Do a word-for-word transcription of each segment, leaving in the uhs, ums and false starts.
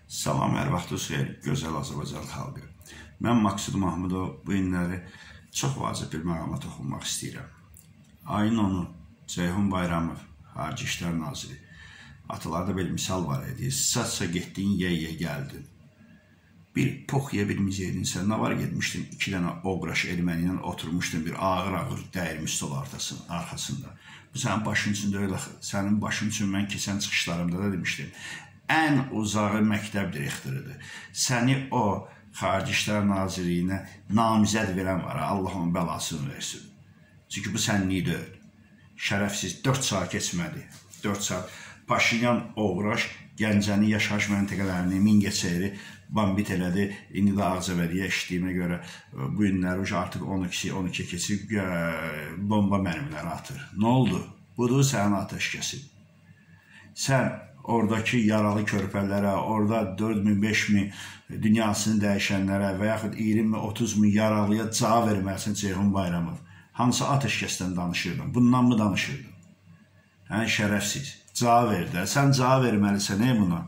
Salam, hər vaxtınız xeyir, gözəl Azərbaycan xalqı. Mən Maksud Mahmudov bu günləri çox vacib bir məqama toxunmaq istəyirəm. Ayın onu Ceyhun Bayramov, Xarici İşlər Naziri, atalarda bir misal var idi. Satsa getdin, ye-ye gəldin. Bir pox ye bilməyəcəydin, sən nə var getmişdin, iki dənə oqraş erməni ilə oturmuşdun bir ağır-ağır dəyirmiş stol arxasında. Bu sənin başın üçün də öyle, sənin başın üçün mən keçən çıxışlarımda da demişdim. Ən uzağı məktəb direktorudur. Səni o Xarici İşlər Nazirliyinə namizəd verən var, Allah onun bəlasını versin. Çünki bu sənliyi deyil. Şərəfsiz dörd saat keçmədi. dörd saat. Paşinyan oğraş Gəncəni yaşayış məntəqələrini, Mingəçeyri bambit elədi. İndi də Ağcabədiyə eşitdiyimə görə bu günləri artıq on iki on iki keçib bomba mərmiləri atır. Nə oldu? Budur sənin ateşkəsin. Sən oradakı yaralı körpələrə, orada dörd min, beş min dünyasını dəyişənlərə və yaxud iyirmi min, otuz min yaralıya cavab verməlisin Ceyhun Bayramov. Hansı ateşkəsdən danışırdın? Bundan mı danışırdın? Hə, şərəfsiz. Cavab ver də. Sən cavab verməlisən, ey buna?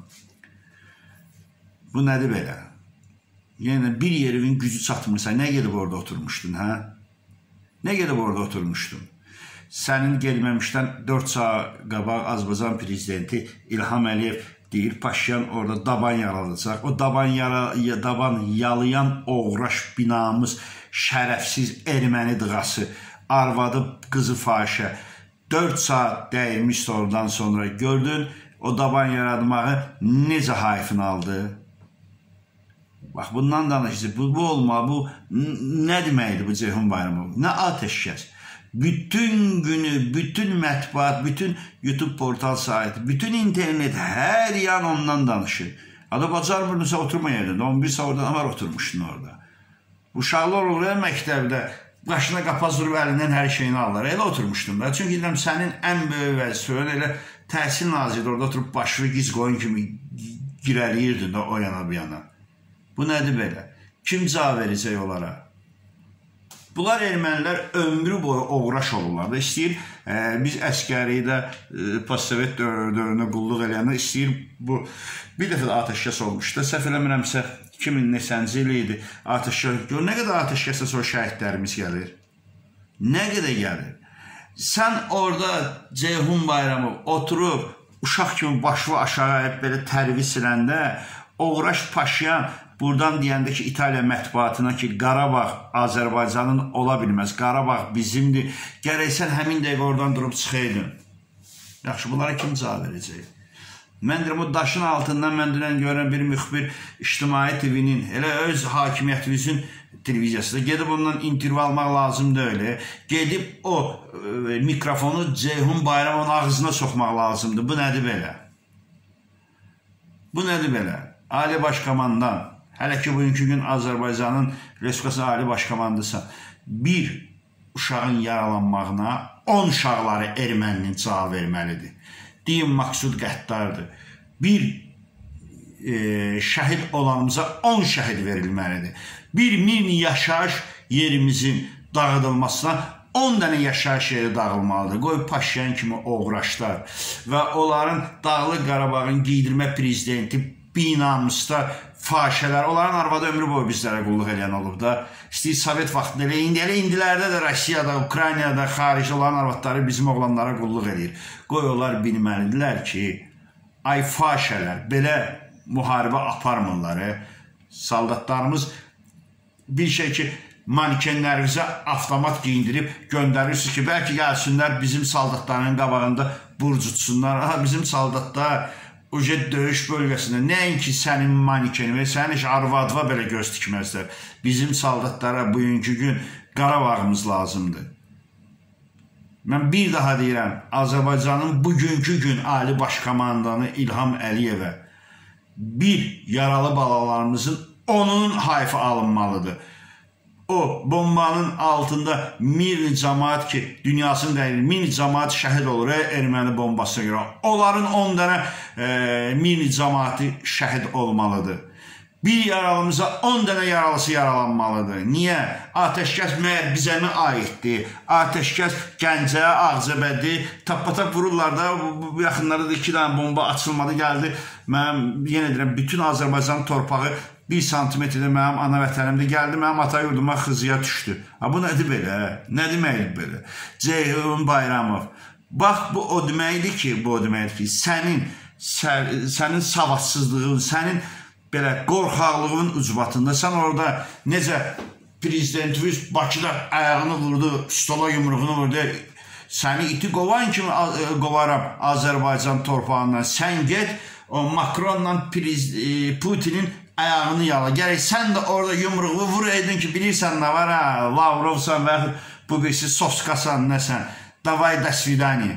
Bu nədir belə? Yəni, bir yerinin gücü çatmırsa, nə gedib orada oturmuşdun, hə? Nə gedib orada oturmuşdun? Sənin gelməmişdən dörd saat qabaq Azərbaycan prezidenti İlham Əliyev deyir, Paşinyan orada daban yaradacaq. O daban, yara, daban yalayan oğraş binamız, şərəfsiz erməni dığası, arvadı qızı fahişə, dörd saat dəyirmiş oradan sonra gördün, o daban yaradmağı necə hayfın aldı? Bax, bundan danışacaq. Bu, bu olma, bu nə deməkdir bu Ceyhun Bayramov? Nə ateşkəs? Bütün günü, bütün mətbuat, bütün YouTube portal saiti, bütün internet, hər yan ondan danışır. Adı bacarmırsa oturma yerində, on bir saat oradan var oturmuşdun orada. Uşaqlar olur ya məktəbdə, qaşına qapaz vurub əlindən hər şeyini alırlar, elə oturmuşdun da. Çünki sənin ən böyük vəzifən elə təhsil naziri orada oturub başını gic qoyun kimi girəliyirdin də o yana bu yana. Bu nədir belə? Kim cavab verəcək onlara? Bunlar ermənilər ömrü boyu oğraş olurlar da, istəyir, e, biz əskəri də e, postsovet dövrünə qulluq eləyəndə istəyir, bu bir dəfə də ateşkəs olmuşdu, səhv eləmirəmsə iki min neçənci il idi ateşkəs, gör nə qədər ateşkəsdə sonra şəhidlərimiz gəlir, nə qədər gəlir. Sən orada Ceyhun Bayramov oturub, uşaq kimi başı aşağı hep belə tərvi siləndə, oğraş Paşinyan buradan deyəndə ki, İtaliya mətbuatına ki, Qarabağ Azərbaycanın ola bilməz, Qarabağ bizimdir, gərək sən həmin dəqiqə oradan durub çıxaydın. Yaxşı, bunlara kim cavab verəcək? Mən deyirəm, o daşın altından mən dünən görən bir müxbir İctimai T V'nin, elə öz hakimiyyətimizin televiziyasında gedib ondan intervyu almaq lazımdır öyle, gedib o e, mikrofonu Ceyhun Bayramovun ağzına soxmaq lazımdır. Bu nədir belə? Bu nədir belə? Ali Başkomandan, hələ ki, bugünkü gün Azərbaycanın Respublikası Ali Başkomandısa, bir uşağın yaralanmağına on uşaqları erməninin cavab verməlidir. Deyim, Maksud qəddardır. Bir e, şəhid olanımıza on şəhid verilməlidir. Bir min yaşayış yerimizin dağıdılmasına on dənə yaşayış yeri dağılmalıdır. Qoy Paşinyan kimi oğraşlar və onların Dağlıq Qarabağın giydirmə prezidenti binamızda fahişələr, onların arvadı ömrü boyu bizlərə qulluq eləyən olub da. İstəyir, Sovet vaxtında elə indi, elə indilərdə də Rusiyada, Ukraynada, xarici olan arvadları bizim oğlanlara qulluq edir. Qoy onlar bilməlidirlər ki, ay fahişələr, belə müharibə aparmırlar. Soldatlarımız bir şey ki, manikenlərimizə avtomat giyindirib göndərirsiniz ki, bəlkə gəlsinlər bizim soldatların qabağında burc tutsunlar. Aha, bizim soldatlar Ujet döyüş bölgəsində nəinki sənin manikeni və sənin iş arvadva belə göz tikməzlər. Bizim soldatlara bugünkü gün Qarabağımız lazımdır. Mən bir daha deyirəm, Azərbaycanın bugünkü gün Ali Başkomandanı İlham Əliyevə bir yaralı balalarımızın onun hayfı alınmalıdır. O bombanın altında min cəmaat ki, dünyasını dəyir, min cəmaat şəhid olur erməni bombasına görə. Onların on dənə e, min cəmaatı şəhid olmalıdır. Bir yaralımıza on dənə yaralısı yaralanmalıdır. Niyə? Atəşkəs məyər bizə mi aiddir? Atəşkəs Gəncəyə, Ağcabədi, tap-patap vururlar da, bu yaxınlarda da iki dənə bomba açılmadı, gəldi. Mənim, yenə deyirəm, bütün Azərbaycan torpağı bir santimetrdə mənim ana vətənimdə gəldi, mənim ata yurduma xızıya düşdü. Ha, bu nədir belə? Nə deməkdir belə? Ceyhun Bayramov. Bax, bu o deməkdir ki, bu o deməkdir ki, sənin, sənin savadsızlığın, sənin belə qorxaqlığın ucbatında, sən orada necə prezidentimiz Bakıda ayağını vurdu, stola yumruğunu vurdu, səni iti qovan kimi qovaram Azərbaycan torpağından, sən get, o Macronla Putinin ayağını yala. Gərək sən də orada yumruğu vur edin ki, bilirsən nə var, ha, Lavrovsan və bu birisi Soskasan, nəsən, davay dəsvidani.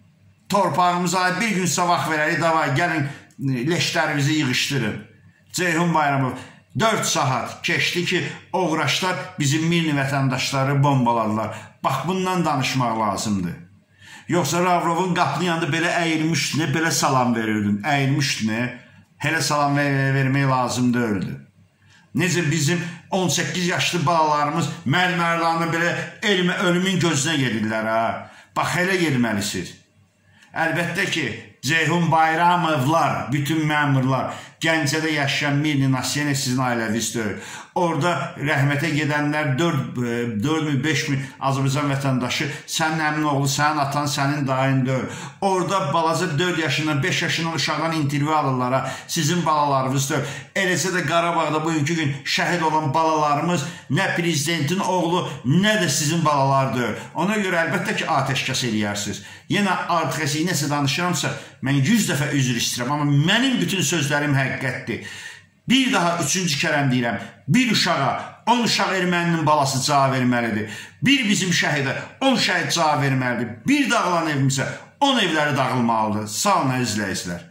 Torpağımıza bir gün sabah verərik, davay, gəlin leşlərimizi yığışdırın. Ceyhun Bayramov, dörd saat keçdi ki, oğraşlar bizim milli vətəndaşları bombaladılar. Bax, bundan danışmaq lazımdır. Yoxsa Lavrovun qapının yanında belə əyilmişdin, belə salam verirdin, əyilmişdin, hələ salam vermək lazım deyildi. Necə bizim on səkkiz yaşlı balalarımız mərmərlarını belə elmə, ölümün gözünə gedirlər, ha. Bax, hələ gelməlisiniz. Əlbəttə ki, Ceyhun Bayramovlar, bütün məmurlar, Gəncədə yaşayan Mirni Nasiyene sizin ailəviz deyil. Orada rəhmətə gedənlər dörd min, beş min Azərbaycan vətəndaşı, sənin əmin oğlu, sənin atan, sənin dayın deyil. Orada balaca dörd yaşından, beş yaşından uşaqdan intervyu alırlar, sizin balalarınız deyil. Eləcə də Qarabağda bugünkü gün şəhid olan balalarımız nə prezidentin oğlu, nə də sizin balalar deyil. Ona görə əlbəttə ki, atəşkəs eləyərsiniz. Yenə artıq əsi nəsə danışıramsa, mən yüz dəfə üzr istəyirəm, amma mənim bütün sözlərim həqiqətdir. Bir daha üçüncü kərəm deyirəm, bir uşağa, on uşaq erməninin balası cavab verməlidir. Bir bizim şəhidə, on şəhid cavab verməlidir. Bir dağılan evimizə, on evləri dağılmalıdır. Sağ olun, əzizləyicilər.